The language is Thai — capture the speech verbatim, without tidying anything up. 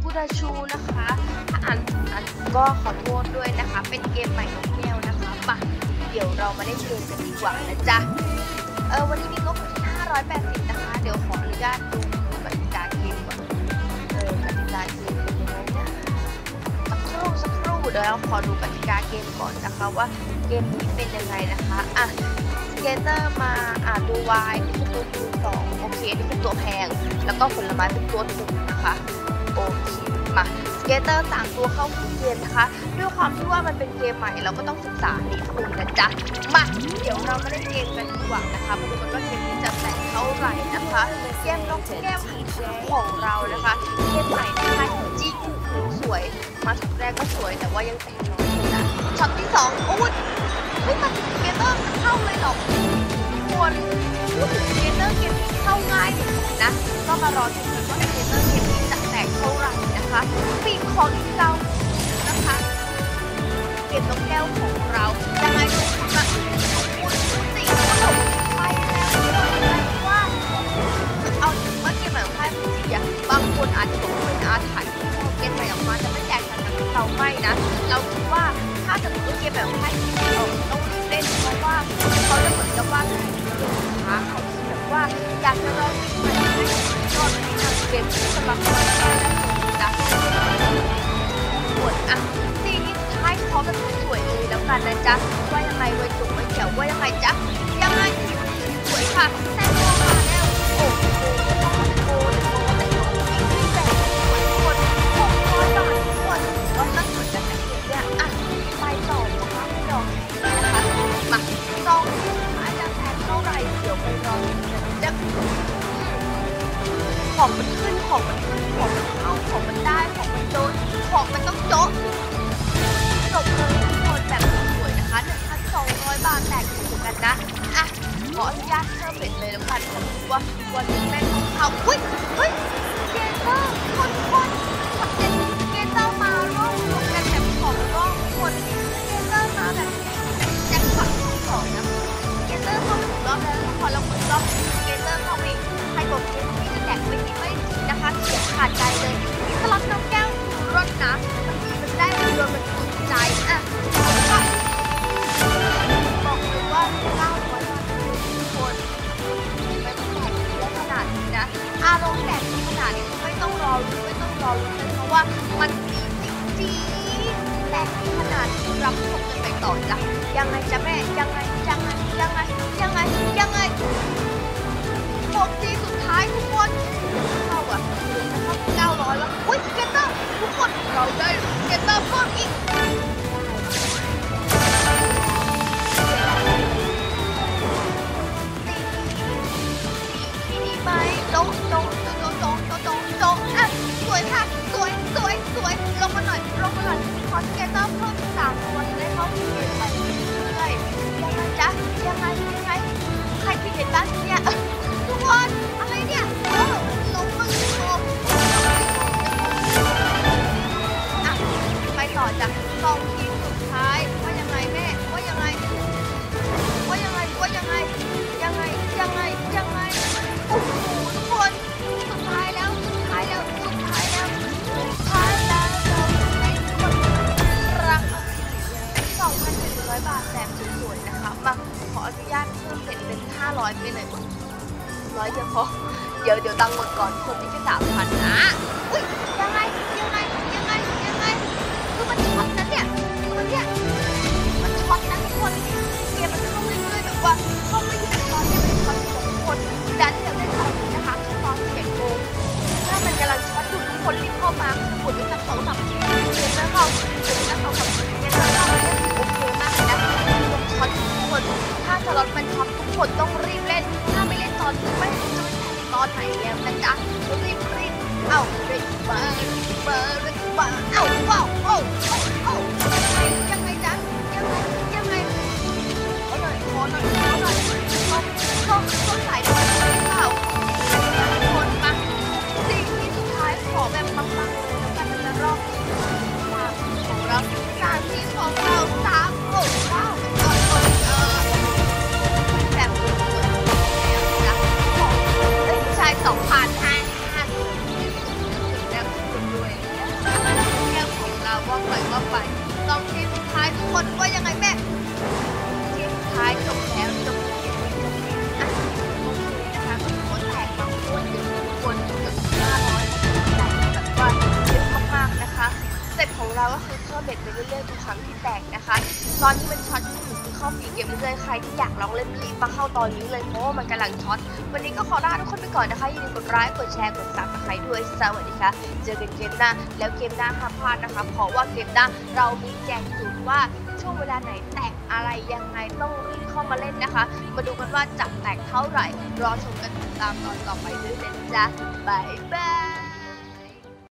คูดาชูนะคะถ้าอ่านอ่านก็ขอโทษด้วยนะคะเป็นเกมใหม่ของแก้วนะคะมาเดี๋ยวเรามาเล่นเกมกันดีกว่านะจ๊ะเออวันนี้มีงบอยู่ที่ห้าร้อยแปดสิบนะคะเดี๋ยวขออนุญาตดูกติกาเกมก่อนเออกติกาเกมเป็นยังไงนะสักครู่สักครู่เดี๋ยวเราขอดูกติกาเกมก่อนนะคะว่าเกมนี้เป็นยังไงนะคะอ่ะสเกตเตอร์มาอ่านดูวายนี่เป็นตัวคูณสองโอเคนี่เป็นตัวแพงแล้วก็ผลไม้เป็นตัวถูกนะคะโอเคมาสเกตเตอร์ต่างตัวเข้าเกมนะคะด้วยความที่ว่ามันเป็นเกมใหม่เราก็ต้องศึกษานิดนึงนะจ๊ะมาเดี๋ยวเรามาเล่นเกมกันดีกว่านะคะมาดูกันว่าเกมนี้จะแตกเท่าไหร่นะคะเกมนกแก้วของเรานะคะเกมใหม่นะคะจีสวยมาช็อตแรกก็สวยแต่ว่ายังแตกน้อยอยู่นะช็อตที่สองโอ้ยเฮ้ยมันสเกตเตอร์มันเข้าเลยหรอคนพูดถึงสเกตเตอร์เกมนี้เข้าง่ายนะก็มารอดูกันว่าสเกตเตอร์เกมนี้จะแตกเท่าไหร่นะคะปีกของเรานะคะเกมนกแก้วของเรายังไงดูมาคุณสิไปแล้วเลยว่าเอาถึงว่าเกมแบบค่ายพีจีอะบางคนอาจจะบอกว่าเป็นอาถรรพ์เกมใหม่ออกมาจะไม่แตกต่างจากเราไม่นะเราคิดว่าถ้าจะถือเกมแบบค่ายพีจีออกต้องรีบเล่นเพราะว่าเขาจะเหมือนกับว่าค้าเขาแบบว่าอยากจะลองเล่นใหม่ก็ในทางเกมที่สำหรับคนแก้นะส่วนอ่ะซีนี้ท้ายเขาแบบสวยเลยแล้วกันนะจ๊ะว่ายังไงไว้จุกไว้เขียวว่ายังไงจ๊ะยังไงสวยค่ะแต่พอมาแล้วโอ้โหโอ้โหโอ้โหอีกที่แบบสวยคนหกร้อยบาททุกคนว่าตั้งเหมือนกันนะเนี่ยอ่ะไปต่อนะคะไม่ยอมนะคะมาซองที่ท้ายจะแทนเท่าไหร่เดี๋ยวไปรอดูกันจะของมันขึ้นของมันขึ้นของมันเข้าของมันได้ของมันโดนของมันต้องโจ๊ะจบเลยทุกคนแบบสวยนะคะ หนึ่งพันสองร้อย บาทแตกถูกกันนะอ่ะขออนุญาตเพิ่มเบ็ดเลยแล้วกันผมว่าวันนี้แม่ของเขาอุ้ยเฮ้ยเกเตอร์คนคนขับเจ็ดเกเตอร์มาร่องรวมกันแบบของร่องคนเกเตอร์มาแบบแจ็คพอตสองนะเกเตอร์เข้าไปถึงรอบแล้วพอเราหมุนรอบเกเตอร์เข้าไปให้กดเกมนี้จะแตกไม่ดีไม่นะคะเสียขาดใจเลยสลับน้ำแก้วรถนะบางทีมันได้โดนมันถูกใจอ่ะบอกเลยว่าเก้าร้อยบาททุกคนไม่ต้องแตกแล้วขนาดนี้นะอารมณ์แตกขนาดนี้ไม่ต้องรอไม่ต้องรอเลยเพราะว่ามันดีจริงๆแตกขนาดนี้รับชมกันไปต่อจ้ะยังไงจ๊ะแม่ยังไงยังไงยังไงยังไงยังไงหกทีสุดท้ายทุกคนเข้าอ่ะเข้าเก้าร้อยแล้วอุ้ยเกตเตอร์ทุกคนเราได้เกตเตอร์เพิ่มอีกดีไหมโจ๊ะโจ๊ะโจ๊ะโจ๊ะโจ๊ะโจ๊ะโจ๊ะอ่ะสวยค่ะสวยสวยสวยลงมาหน่อยลงมาหน่อยขอเกตเตอร์เพิ่มสามตัวได้เข้าเกมไปเรื่อยๆยังไงจ๊ะยังไงยังไงใครที่เห็นบ้างเนี่ยทุกคนอะไรเนี่ยเออลงมาโอ้อ่ะไปต่อจ้ะสองทีมสุดท้ายว่ายังไงแม่ว่ายังไงว่ายังไงว่ายังไงยังไงยังไงยังไงโอ้โหทุกคนสุดท้ายแล้วสุดท้ายแล้วสุดท้ายแล้วสุดท้ายแล้วเราได้คนรักสองพันหนึ่งร้อยบาทแบบสวยๆนะคะมาขออนุญาตเพิ่มเป็นเป็นห้าร้อยไปเลยร้อยเดียวพอเดี๋ยวเดี๋ยวตังค์หมดก่อนคนนี้แค่สามพันนะอุ้ยยังไงยังไงยังไงยังไงคือมันช็อตนะเนี่ยคือมันเนี่ยมันช็อตนะทุกคนเกมมันเข้าเรื่อยๆแบบว่าเข้าไม่ถึงตอนนี้มันช็อตทุกคนดันเดี๋ยวได้ตอนนี้นะคะตอนเจ็ดโมงถ้ามันกำลังช็อตอยู่ทุกคนรีบเข้ามาหมดไปสักสองสามทีเกมแล้วเขาเกมแล้วเขาแบบเกมแล้วเขาโอเคมากนะช็อตทุกคนถ้าสล็อตมันช็อตทุกคนต้องรีบเล่นถ้าไม่เล่นตอนนี้ไม่จะไม่แข่งตอนไหนแล้วนะจ๊ะรีบรีบเอ้าเรกเบอร์เบอร์เรกเบอร์เอ้าว้าวโอ้โอ้โอ้ยังไงจ๊ะยังไงยังไงขอหน่อยขอหน่อยขอหน่อยต้องต้องต้องสายตรงเปล่าคนมาสิ่งที่สุดท้ายขอแบบปังๆเลยแล้วกันในรอบมาของเราสามทีของเราสามโอ้ว้าวเป็นก่อนก่อนเออแบบสวยๆนะของเอ้ยชายสองพันห้าห้าแล้วคุณด้วยตอนนี้มันช็อตอยู่คือเข้าฟรีเกมเรื่อยๆใครที่อยากลองเล่นรีบมาเข้าตอนนี้เลยเพราะว่ามันกำลังช็อตวันนี้ก็ขอลาทุกคนไปก่อนนะคะอย่าลืมกดไลค์กดแชร์กดซับสไครต์ด้วยสวัสดีค่ะเจอกันเกมหน้าแล้วเกมหน้าห้ามพลาดนะคะเพราะว่าเกมหน้าเรามีแจกสูตรว่าช่วงเวลาไหนแตกอะไรยังไงต้องรีบเข้ามาเล่นนะคะมาดูกันว่าจะแตกเท่าไหร่รอชมกันติดตามตอนต่อไปด้วยนะจ๊ะบายบาย